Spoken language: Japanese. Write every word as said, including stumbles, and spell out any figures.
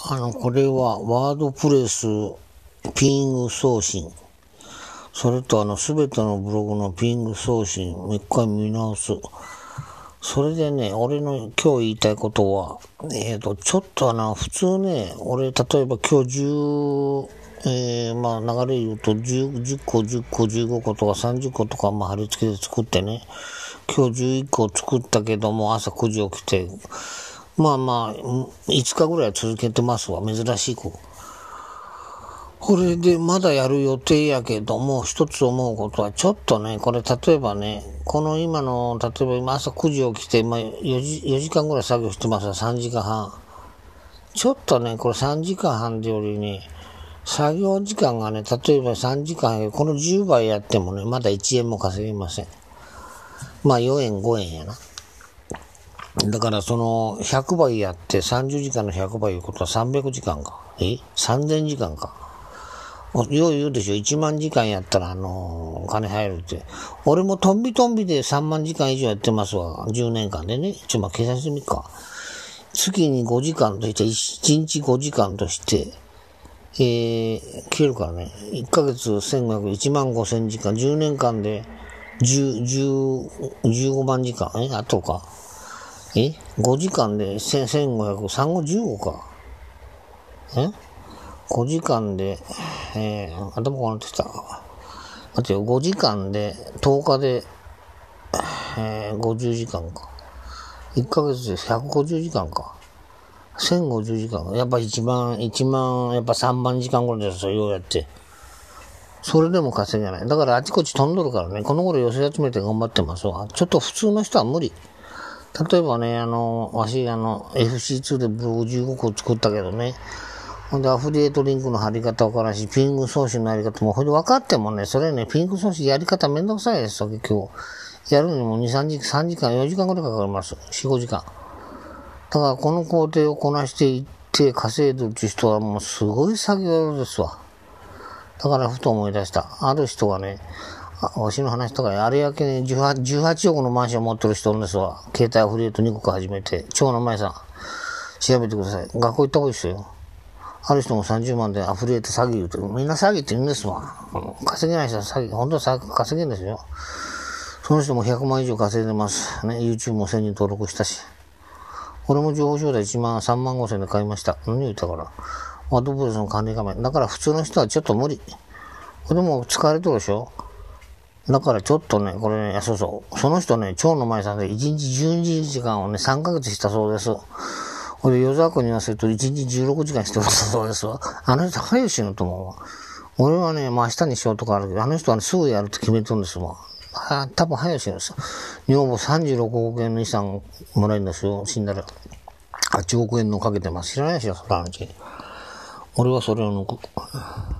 あの、これはワードプレスピング送信。それとあの、すべてのブログのピング送信、もう一回見直す。それでね、俺の今日言いたいことは、えっと、ちょっとあの、普通ね、俺、例えば今日じゅう、えー、まあ流れ言うとじゅう、じゅっこ、じゅっこ、じゅうごことかさんじゅっことか、まあ貼り付けで作ってね、今日じゅういっこ作ったけども、朝くじ起きて、まあまあ、いつかぐらい続けてますわ、珍しく。これでまだやる予定やけども、一つ思うことは、ちょっとね、これ例えばね、この今の、例えば今朝くじ起きて、まあよじ、よじかんぐらい作業してますわ、さんじかんはん。ちょっとね、これさんじかんはんよりね、作業時間がね、例えばさんじかん、このじゅうばいやってもね、まだいちえんも稼げません。まあよえん、ごえんやな。だからそのひゃくばいやってさんじゅうじかんのひゃくばいいうことはさんびゃくじかんか。え ?さんぜんじかんか。よう言うでしょ。いちまんじかんやったらあのー、金入るって。俺もトンビトンビでさんまんじかん以上やってますわ。じゅうねんかんでね。ちょ、まあ、計算してみっか。月にごじかんとして、いちにちごじかんとして、えー、消えるからね。いっかげつせんごひゃく、いちまんごせんじかん、じゅうねんかんでじゅう、じゅう、じゅうごまんじかん。えあとか。え ?ご 時間でせんごひゃく、さんごじゅうごか。え ?ご 時間で、えー、頭こうなってきた。待ってよ、ごじかんで、とおかで、えー、ごじゅうじかんか。いっかげつでひゃくごじゅうじかんか。せんごじゅうじかん。やっぱいちまん、いちまん、やっぱさんまんじかんぐらいですよ、ようやって。それでも稼げない。だからあちこち飛んどるからね、この頃寄せ集めて頑張ってますわ。ちょっと普通の人は無理。例えばね、あの、わし、あの、エフシーツー でブログじゅうごこ作ったけどね。ほんで、アフリエイトリンクの貼り方わからんし、ピング送信のやり方も、ほんで分かってもね、それね、ピング送信やり方めんどくさいですよ、結局。やるのにもに、さんじ、さんじかん、よじかんぐらいかかります。よん、ごじかん。だから、この工程をこなしていって稼いでるっていう人はもうすごい作業ですわ。だから、ふと思い出した。ある人がね、あわしの話とか、あれやけね、じゅうはち、じゅうはちおくのマンション持ってる人ですわ。携帯アフリエイトにこか始めて、長の前さん、調べてください。学校行った方がいいですよ。ある人もさんじゅうまんでアフリエイト詐欺言うて、みんな詐欺って言うんですわ。稼げない人は詐欺、本当は稼げんですよ。その人もひゃくまん以上稼いでます。ね、YouTube もせんにん登録したし。俺も情報商材いちまん、さんまんごせんで買いました。何言ったから。ワードプレスの管理画面。だから普通の人はちょっと無理。でも疲れとるでしょ。だからちょっとね、これね、そうそう。その人ね、蝶の前さんでいちにちじゅうにじかんをね、さんかげつしたそうです。これ、与沢君に言わせるといちにちじゅうろくじかんしてるそうですわ。あの人、早く死ぬと思うわ。俺はね、まあ明日にしようとかあるけど、あの人はね、すぐやるって決めてるんですわ。は多分早く死ぬんですよ。女房さんじゅうろくおくえんの遺産もらえるんですよ、死んだら。はちおくえんのかけてます。知らないでしょ、その話。俺はそれを抜く。